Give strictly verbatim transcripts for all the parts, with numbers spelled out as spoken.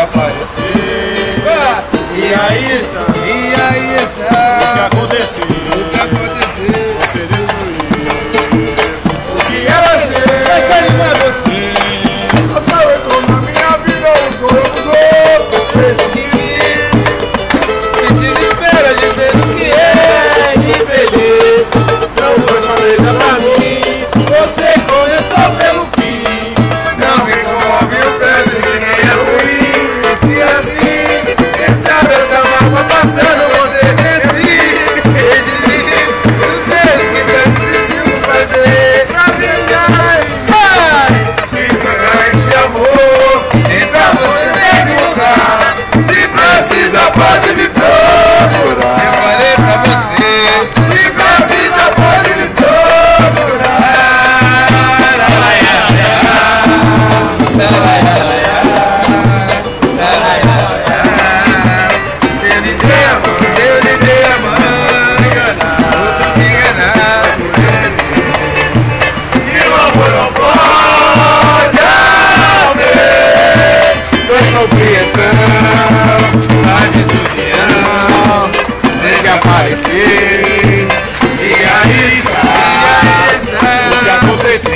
aparecer. Ah, E aí está, e aí o que está aconteceu, o que aconteceu. você destruiu o que era ser. Vai carimbar você. Você entrou na minha vida, usou, usou, fez o que quis, Se desespera dizendo que é infeliz. Não foi só letra pra mim, você começou pelo fim. Não me comove o tanto que nem é ruim. E assim, quem sabe essa mágoa passando você decide. os erros que tanto insistimos fazer. Pra verdade, Vai! se grande amor, então você tem que mudar. Se precisa pode me Eu procurar. falei pra você. Se precisa pode me procurar. Se eu lhe dei a mão, se eu lhe dei a mão, outros me enganaram. E o amor não pode haver sem compreensão. A desunião tem que aparecer. E aí está o que aconteceu.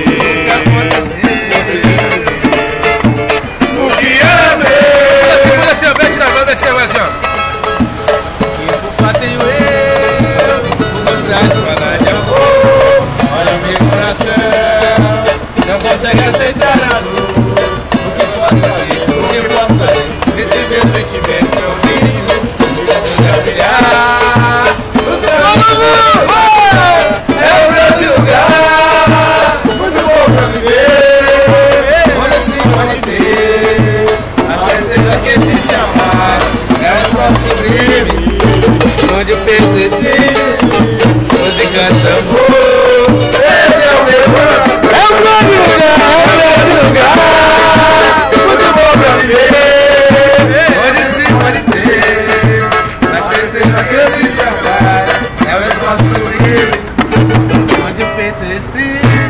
O que era ser. Segura assim, ó, mete na banda, tira mais assim, ó. Que culpa tenho eu por gostar de falar de amor? Olha o meu coração, não consegue aceitar a dor. O que eu posso fazer? O que eu posso fazer? Se esse meu sentimento é horrível, precisa brilhar. O seu amor é o grande lugar, muito bom pra viver, onde se pode ter a certeza que existe amar. É um espaço sublime, onde o peito existe, música de amor. Esse é o meu coração. É um grande lugar, é um grande lugar, Muito bom pra viver. onde se pode ter a certeza que existe amar. É um espaço sublime, onde o peito exprime